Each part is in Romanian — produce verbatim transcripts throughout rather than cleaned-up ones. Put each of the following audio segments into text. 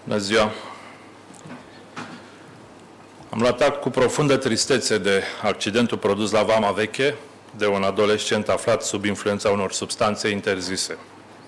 Bună ziua! Am luat act cu profundă tristețe de accidentul produs la Vama Veche de un adolescent aflat sub influența unor substanțe interzise.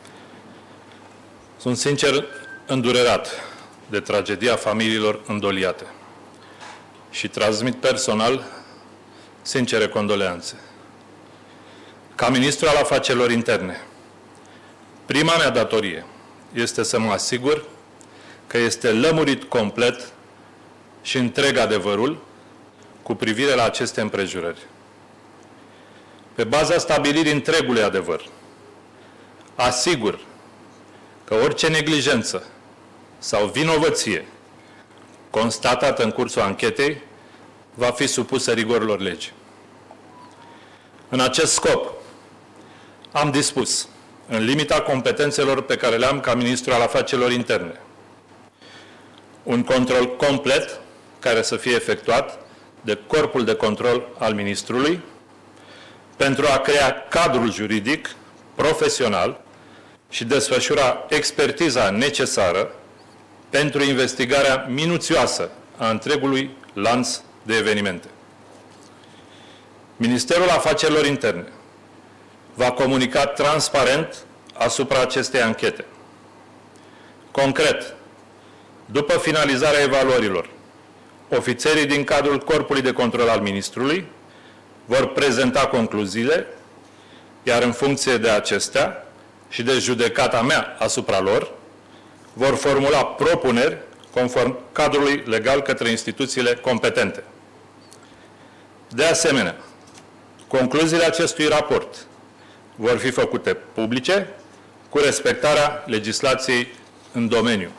Sunt sincer îndurerat de tragedia familiilor îndoliate și transmit personal sincere condoleanțe. Ca ministru al afacerilor interne, prima mea datorie este să mă asigur că este lămurit complet și întreg adevărul cu privire la aceste împrejurări. Pe baza stabilirii întregului adevăr, asigur că orice neglijență sau vinovăție constatată în cursul anchetei va fi supusă rigorilor legii. În acest scop, am dispus, în limita competențelor pe care le am ca ministru al afacerilor interne, un control complet care să fie efectuat de corpul de control al ministrului pentru a crea cadrul juridic, profesional și desfășura expertiza necesară pentru investigarea minuțioasă a întregului lanț de evenimente. Ministerul Afacerilor Interne va comunica transparent asupra acestei anchete. Concret, după finalizarea evaluărilor, ofițerii din cadrul corpului de control al ministrului vor prezenta concluziile, iar în funcție de acestea și de judecata mea asupra lor, vor formula propuneri conform cadrului legal către instituțiile competente. De asemenea, concluziile acestui raport vor fi făcute publice cu respectarea legislației în domeniu.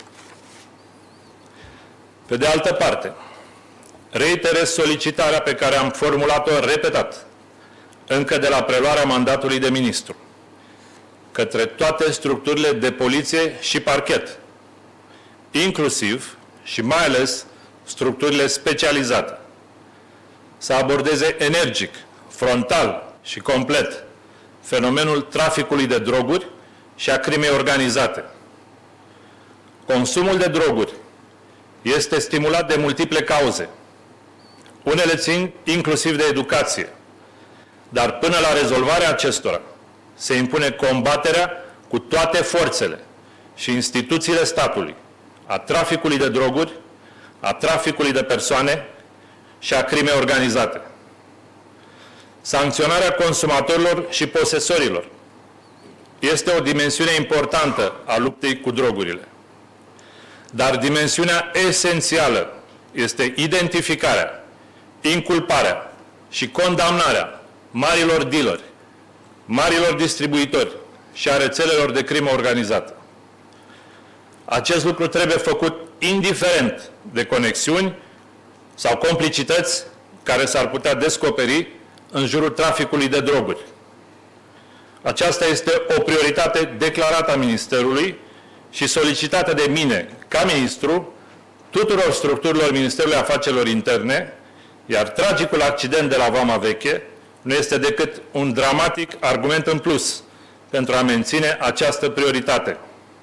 Pe de altă parte, reiterez solicitarea pe care am formulat-o repetat, încă de la preluarea mandatului de ministru, către toate structurile de poliție și parchet, inclusiv și mai ales structurile specializate, să abordeze energic, frontal și complet fenomenul traficului de droguri și a crimei organizate. Consumul de droguri este stimulat de multiple cauze. Unele țin inclusiv de educație, dar până la rezolvarea acestora se impune combaterea cu toate forțele și instituțiile statului a traficului de droguri, a traficului de persoane și a crimei organizate. Sancționarea consumatorilor și posesorilor este o dimensiune importantă a luptei cu drogurile. Dar dimensiunea esențială este identificarea, inculparea și condamnarea marilor dealeri, marilor distribuitori și a rețelelor de crimă organizată. Acest lucru trebuie făcut indiferent de conexiuni sau complicități care s-ar putea descoperi în jurul traficului de droguri. Aceasta este o prioritate declarată a Ministerului și solicitată de mine, ca ministru, tuturor structurilor Ministerului Afacerilor Interne, iar tragicul accident de la Vama Veche nu este decât un dramatic argument în plus pentru a menține această prioritate.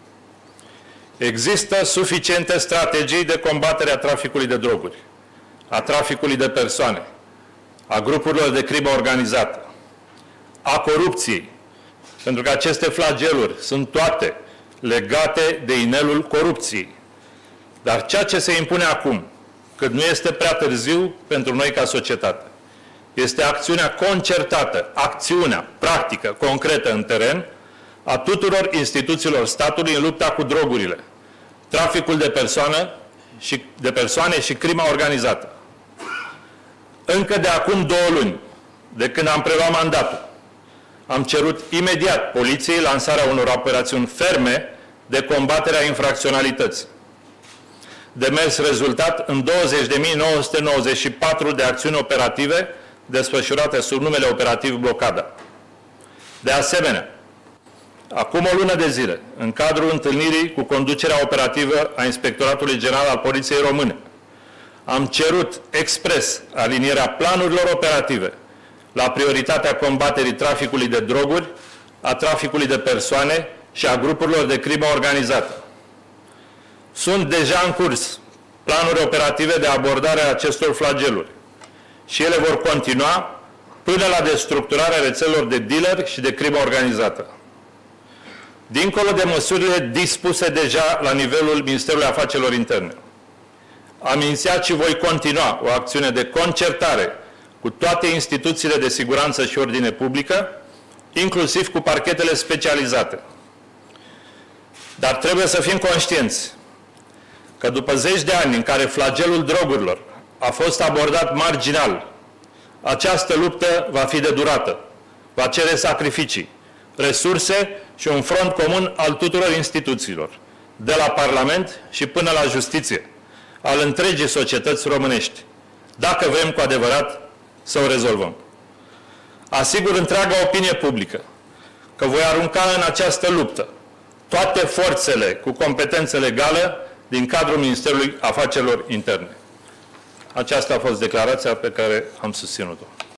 Există suficiente strategii de combatere a traficului de droguri, a traficului de persoane, a grupurilor de crimă organizată, a corupției, pentru că aceste flageluri sunt toate legate de inelul corupției. Dar ceea ce se impune acum, cât nu este prea târziu pentru noi ca societate, este acțiunea concertată, acțiunea practică, concretă în teren, a tuturor instituțiilor statului în lupta cu drogurile, traficul de persoane și, de persoane și crima organizată. Încă de acum două luni, de când am preluat mandatul, am cerut imediat poliției lansarea unor operațiuni ferme de combatere a infracționalității. Demers rezultat în douăzeci de mii nouă sute nouăzeci și patru de acțiuni operative desfășurate sub numele operativ Blocada. De asemenea, acum o lună de zile, în cadrul întâlnirii cu conducerea operativă a Inspectoratului General al Poliției Române, am cerut expres alinierea planurilor operative la prioritatea combaterii traficului de droguri, a traficului de persoane și a grupurilor de crimă organizată. Sunt deja în curs planuri operative de abordare a acestor flageluri și ele vor continua până la destructurarea rețelelor de dealeri și de crimă organizată. Dincolo de măsurile dispuse deja la nivelul Ministerului Afacerilor Interne, am inițiat și voi continua o acțiune de concertare cu toate instituțiile de siguranță și ordine publică, inclusiv cu parchetele specializate. Dar trebuie să fim conștienți că după zeci de ani în care flagelul drogurilor a fost abordat marginal, această luptă va fi de durată, va cere sacrificii, resurse și un front comun al tuturor instituțiilor, de la Parlament și până la Justiție, al întregii societăți românești, dacă vrem cu adevărat să o rezolvăm. Asigur întreaga opinie publică că voi arunca în această luptă toate forțele cu competențe legală din cadrul Ministerului Afacerilor Interne. Aceasta a fost declarația pe care am susținut-o.